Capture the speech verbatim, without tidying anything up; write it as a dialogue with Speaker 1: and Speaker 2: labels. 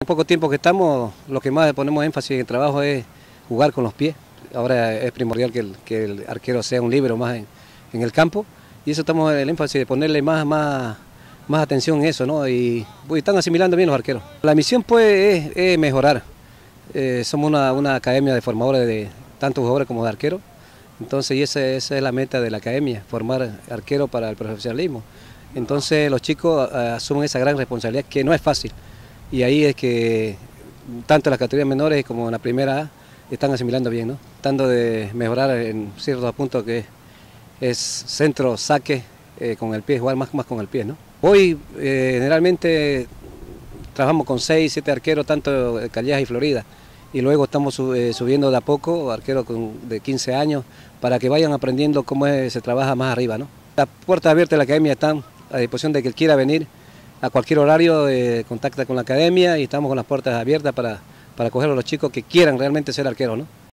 Speaker 1: En poco tiempo que estamos, lo que más ponemos énfasis en el trabajo es jugar con los pies. Ahora es primordial que el, que el arquero sea un líbero más en, en el campo, y eso estamos en el énfasis de ponerle más, más, más atención en eso, ¿no? Y pues, están asimilando bien los arqueros. La misión pues es, es mejorar. Eh, somos una, una academia de formadores de tanto jugadores como de arqueros, entonces y esa, esa es la meta de la academia, formar arqueros para el profesionalismo. Entonces los chicos uh, asumen esa gran responsabilidad que no es fácil. Y ahí es que tanto en las categorías menores como en la primera A están asimilando bien, ¿no? Tratando de mejorar en ciertos puntos que es centro, saque, eh, con el pie, jugar más, más con el pie, ¿no? Hoy eh, generalmente trabajamos con seis, siete arqueros, tanto de Callejas y Florida, y luego estamos eh, subiendo de a poco arqueros con, de quince años para que vayan aprendiendo cómo es, se trabaja más arriba, ¿no? Las puertas abiertas de la academia están a disposición de que quiera venir. A cualquier horario eh, contacta con la academia y estamos con las puertas abiertas para, para acoger a los chicos que quieran realmente ser arqueros, ¿no?